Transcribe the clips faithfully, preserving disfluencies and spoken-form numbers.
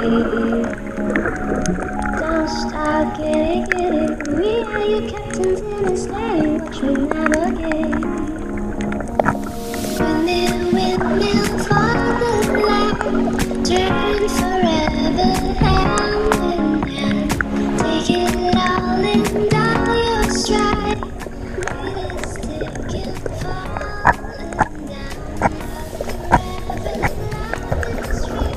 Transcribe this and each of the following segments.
Don't stop, get it, get it. We are your captains in a sleigh, watch me navigate. Windmill, windmill, for the land, turn forever, hand in hand. Take it all in, down your stride. Lead us, take it, falling down. Forever, love is free.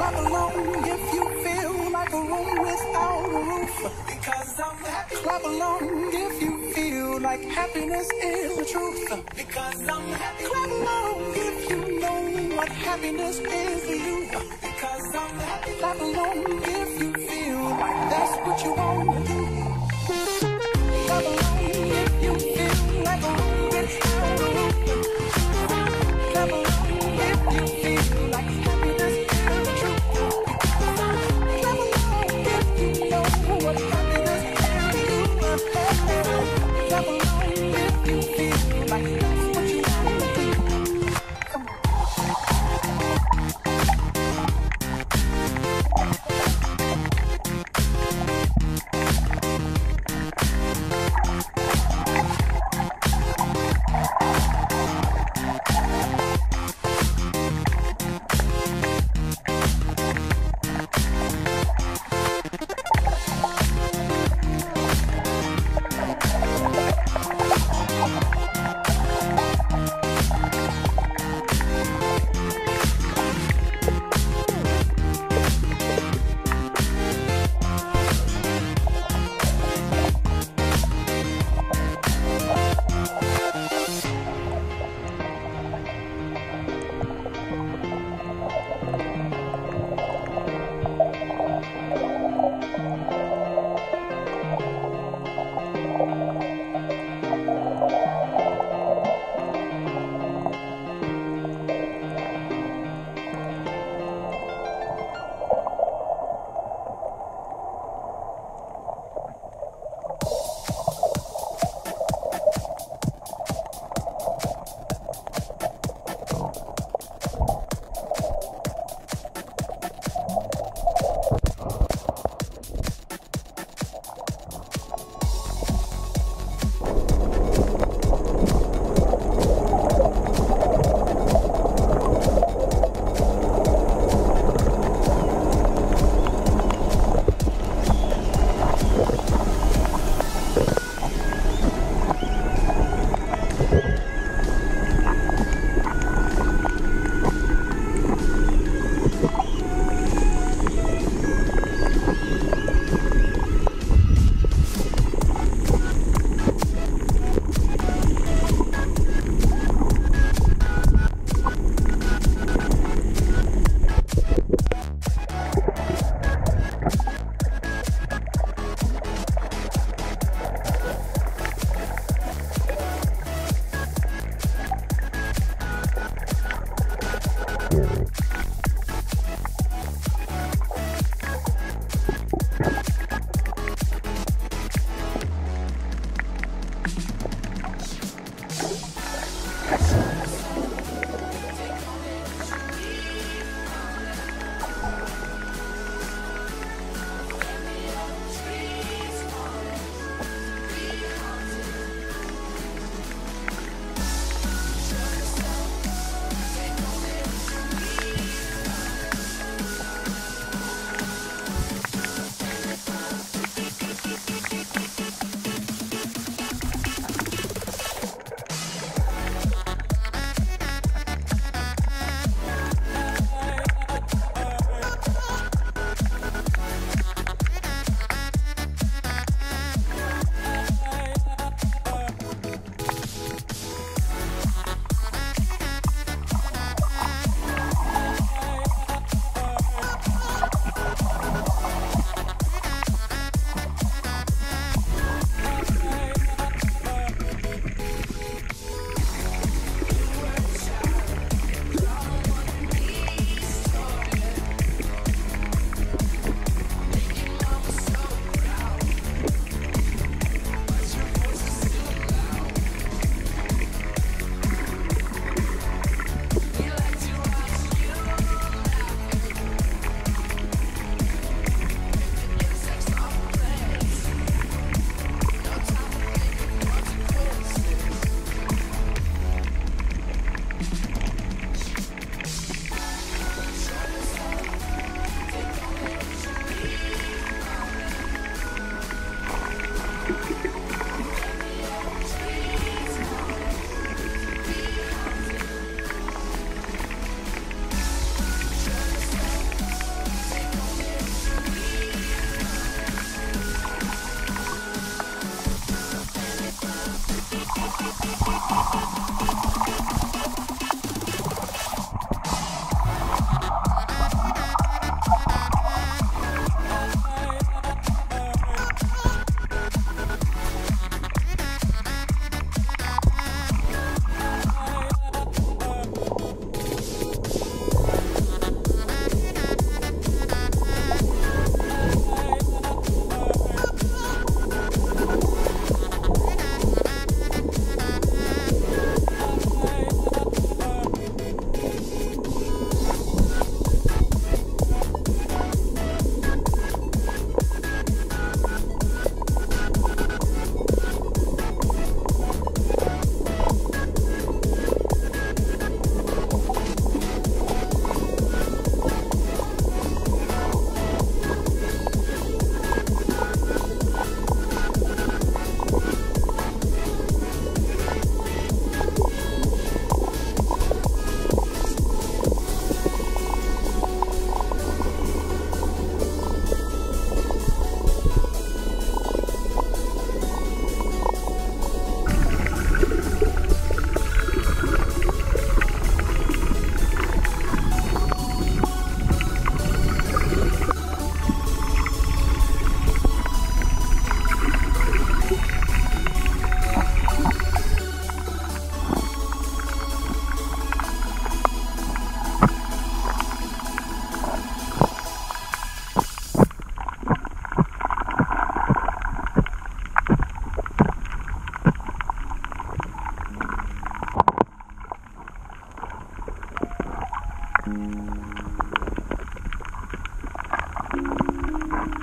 Clap along if you feel like a room without a roof. Because I'm happy. Clap along if you feel like happiness is the truth. Because I'm happy. Clap along if you know what happiness is to you. Because I'm happy. Clap along if you feel like that's what you want to do. Clap along if you feel like a room without a roof. Clap along if you feel like happiness is the truth. Clap along if you know what happiness is to you. Clap along if you feel like that's what you want to do. Come on.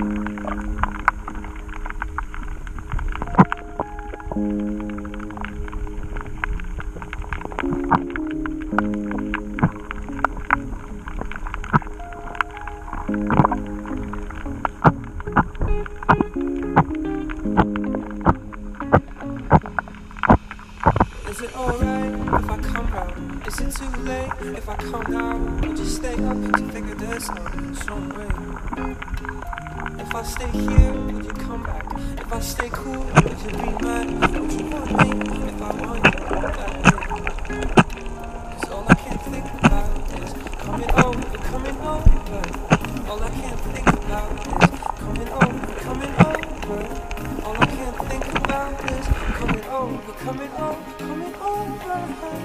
Is it alright if I come round? Is it too late if I come now? Or just stay up to figure this out some way? If I stay here, would you come back? If I stay cool, would you be mad? Would you want me if I want you that way? Cause all I can think about is coming over, coming over. All I can think about is coming over, coming over. All I can think about is coming over, coming over, coming over.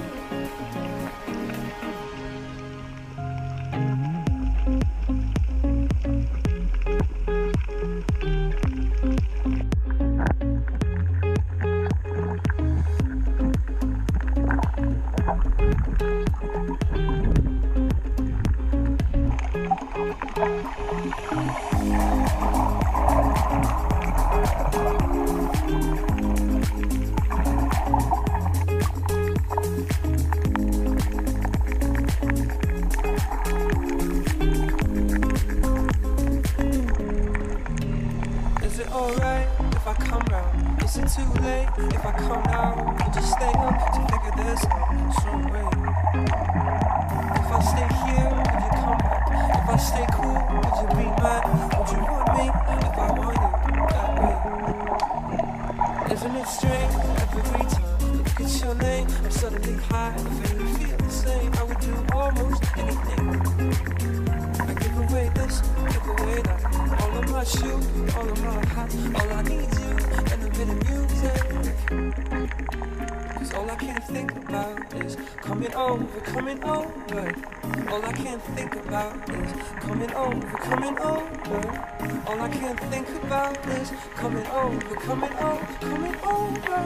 Is it alright if I come round? Is it too late if I come now? Or just stay up to figure this out some way? If I stay here, would you come back? If I stay cool, would you be mad? Would you want me if I want you that way? Isn't it strange every time I look at your name, I'm suddenly high, I feel you feel the same. I would do almost anything. I give away this, give away that. All of my shoes, all of my hats, all I need you and a bit of music. Cause all I can think about is coming over, coming over. All I can think about is coming over, coming over. All I can think about is coming over, coming over, coming over.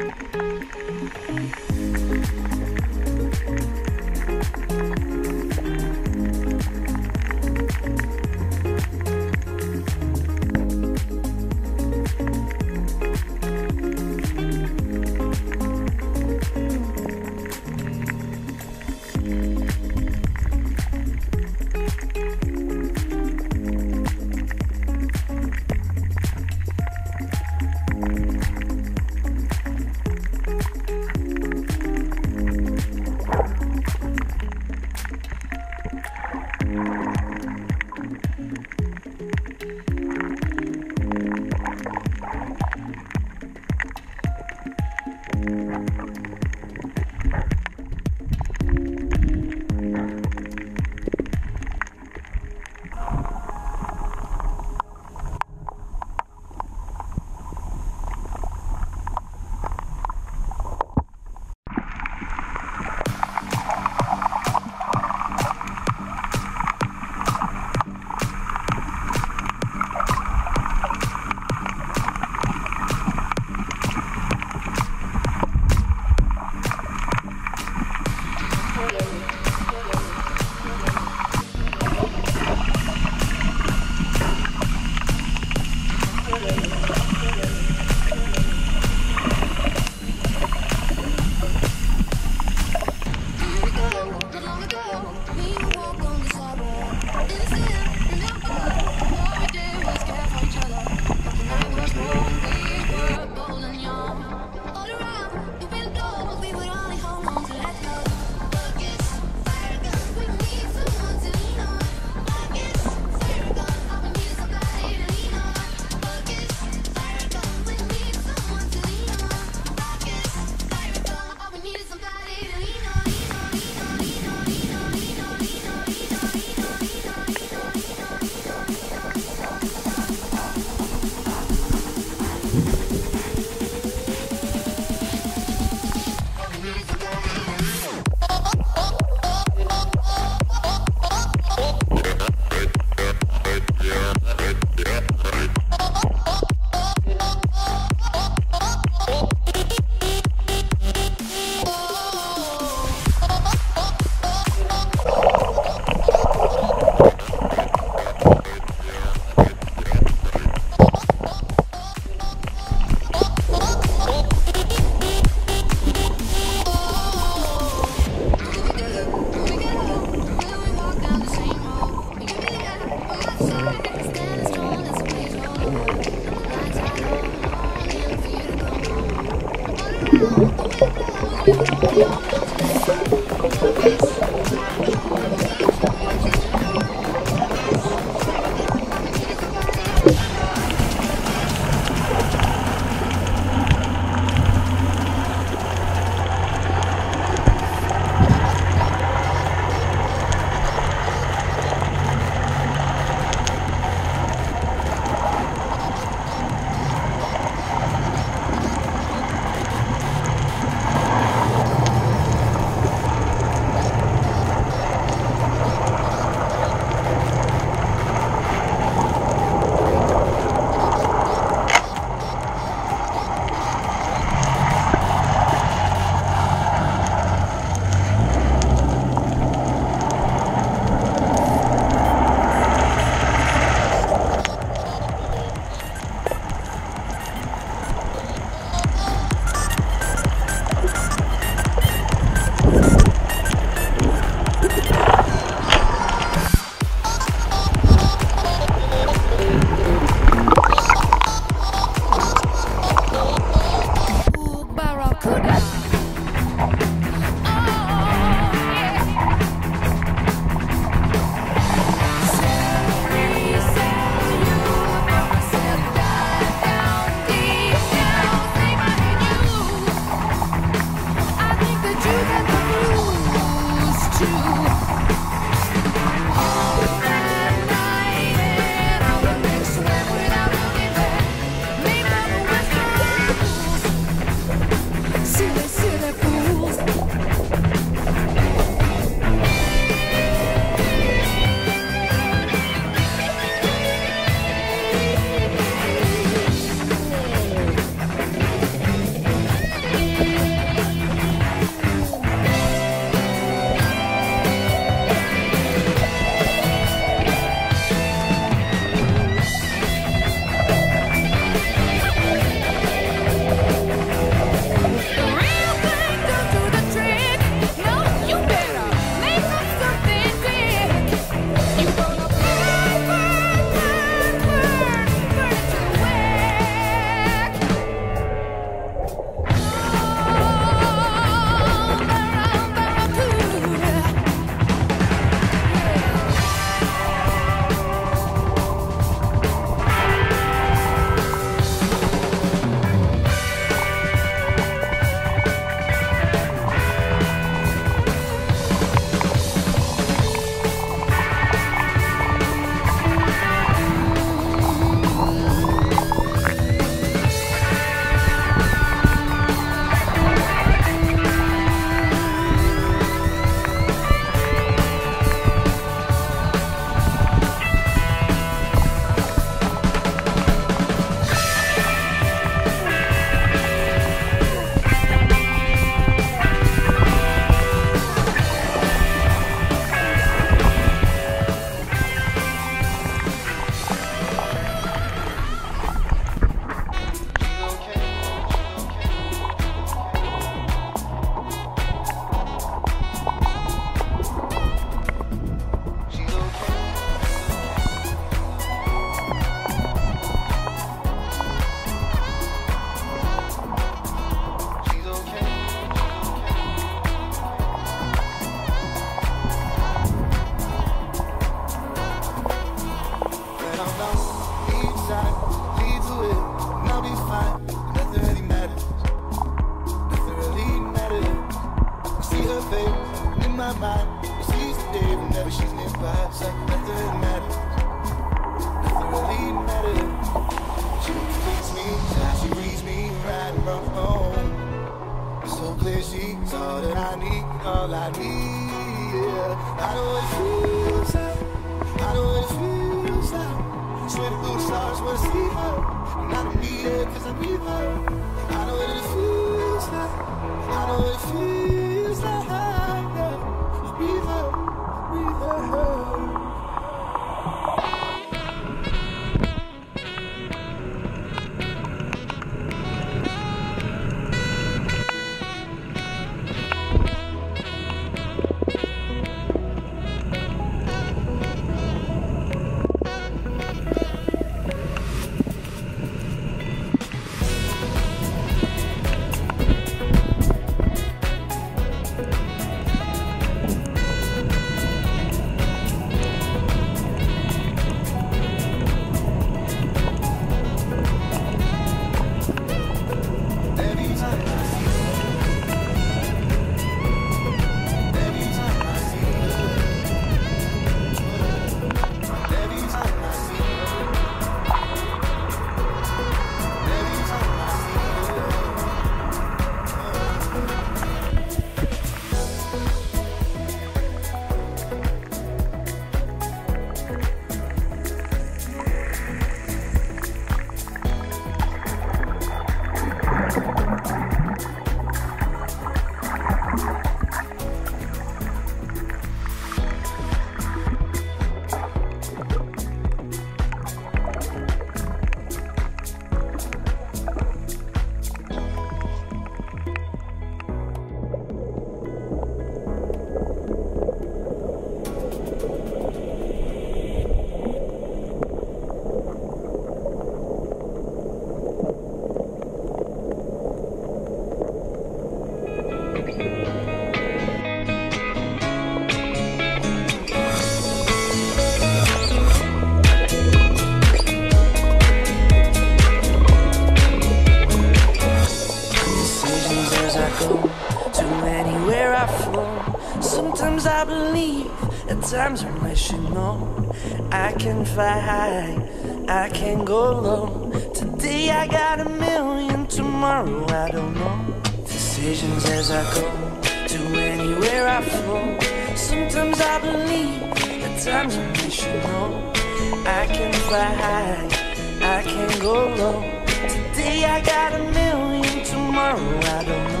Sometimes I believe, at times when I should know. I can fly high, I can go low. Today I got a million, tomorrow I don't know. Decisions as I go, to anywhere I flow. Sometimes I believe, at times when I should know. I can fly high, I can go low. Today I got a million, tomorrow I don't know.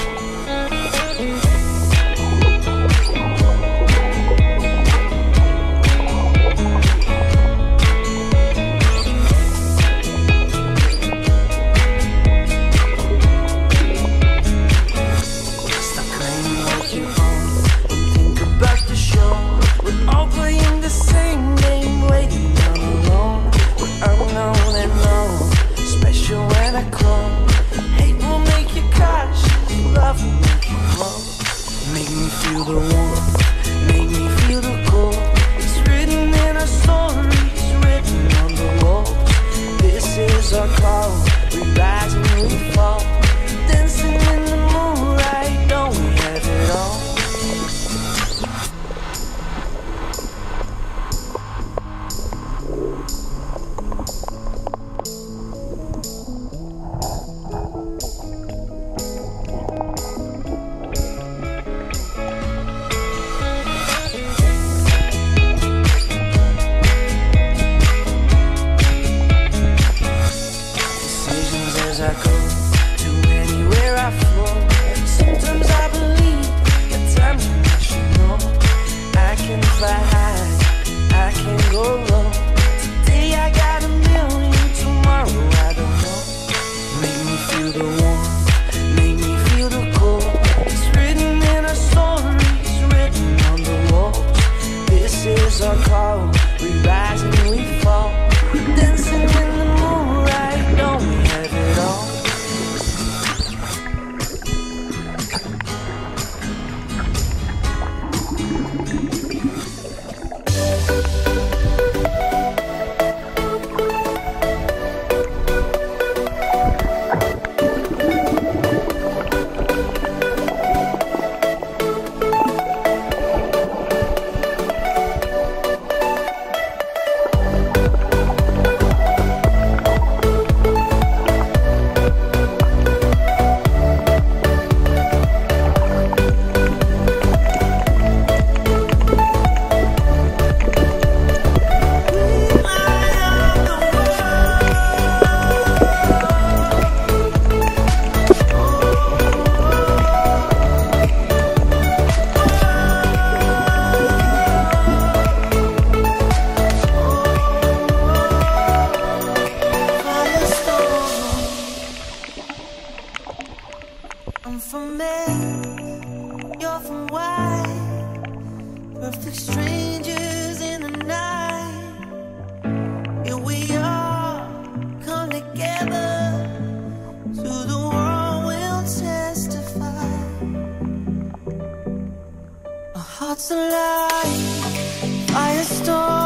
All playing the same game, waiting on alone. We're unknown and known, special when I clone. Hate will make you cautious, love will make you grow. Make me feel the warmth, make me feel the cold. It's written in our stories, written on the walls. This is our call, we rise and we fall. Dancing in the moonlight, don't we have it all? Hearts alive, firestorm.